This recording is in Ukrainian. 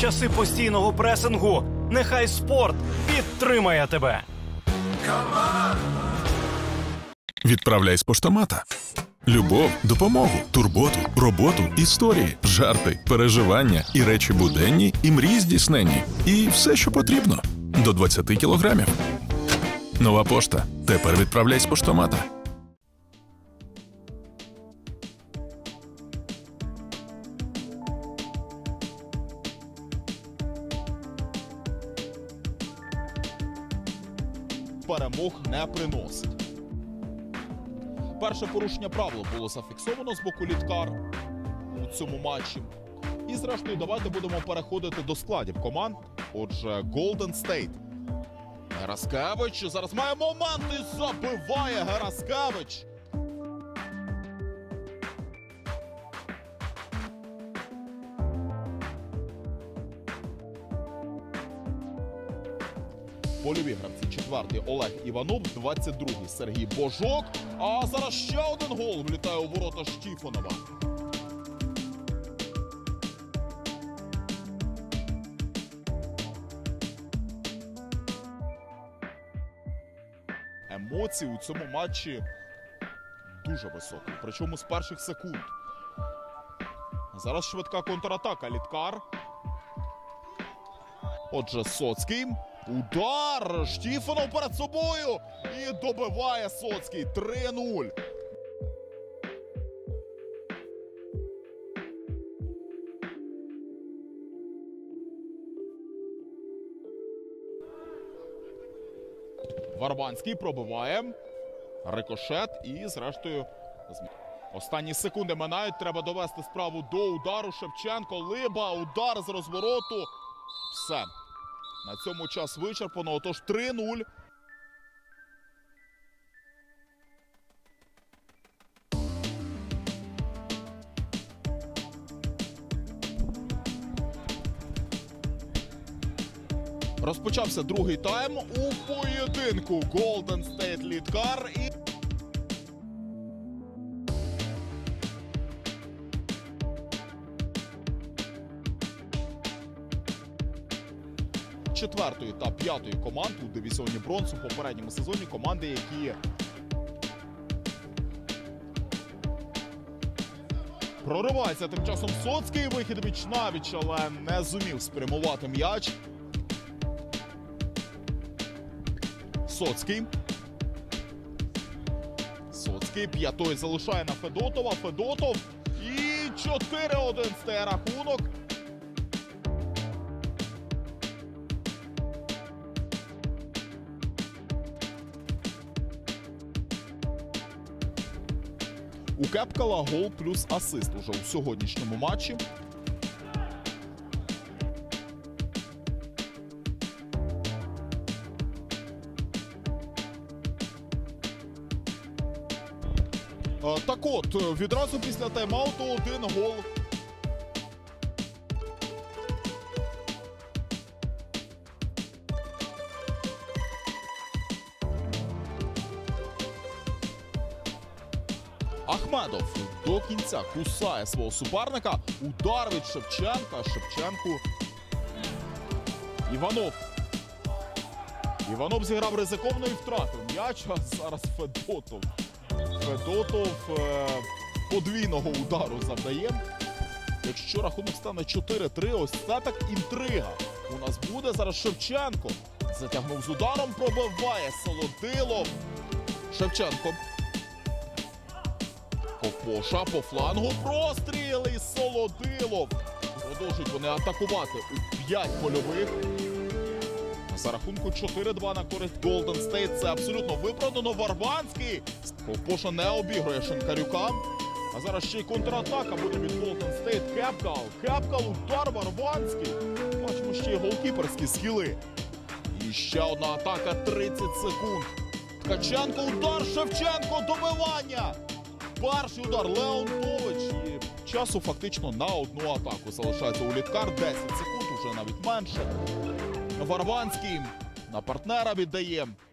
часи постійного пресингу. Нехай спорт підтримає тебе. Відправляй з поштомата. Любов, допомогу, турботу, роботу, історії, жарти, переживання і речі буденні, і мрії здійсненні. І все, що потрібно. До 20 кілограмів. Нова пошта. Тепер відправляй з поштомата. Перемог не приносить. Перше порушення правил було зафіксовано з боку Літкар у цьому матчі. І зрештою давайте будемо переходити до складів команд. Отже, Golden State. Гераскевич зараз має момент і забиває Гераскевич. Польові гравці. 4-й Олег Іванов, 22-й Сергій Божок. А зараз ще один гол влітає у ворота Штіфонова. Емоції у цьому матчі дуже високі, причому з перших секунд. Зараз швидка контратака Літкар. Отже, Соцький. Удар! Штіфонов перед собою! І добиває Соцький. 3-0. Варванський пробиває. Рикошет і, зрештою, останні секунди минають. Треба довести справу до удару. Шевченко, Либа, удар з розвороту. Все. На цьому час вичерпано. Отож 3-0. Розпочався другий тайм у поєдинку Golden State Літкар і... четвертої та п'ятої команд у дивізіоні бронзу в попередньому сезоні. Команди, які проривається тим часом Соцький. Вихід віч-навіч, але не зумів спрямувати м'яч. Соцький. Соцький п'ятої залишає на Федотова. Федотов. І 4-1 стає рахунок. У Кепкала гол плюс асист уже у сьогоднішньому матчі. Так от, відразу після тайм-ауту один гол. Ахмедов до кінця кусає свого суперника. Удар від Шевченка. Шевченку. Іванов. Іванов зіграв ризиковно і втратив м'яч. А зараз Федотов. Федотов подвійного удару завдає. Якщо рахунок стане 4-3, ось це так інтрига. У нас буде зараз Шевченко. Затягнув з ударом, пробиває Солодилов. Шевченко. Кокоша по флангу. Простріли із Солодилов. Продовжують вони атакувати у 5 польових. За рахунку 4-2 на користь Golden State. Це абсолютно виправдано. Варванський. Ковпоша не обігрує Шинкарюка. А зараз ще й контратака буде від Golden State. Кепкал. Кепкал, удар, Варванський. Бачимо ще й голкіперські схили. І ще одна атака. 30 секунд. Ткаченко, удар, Шевченко, добивання. Перший удар Леонтович. І часу фактично на одну атаку залишається у Літкар. 10 секунд, уже навіть менше. Варванський на партнера віддає.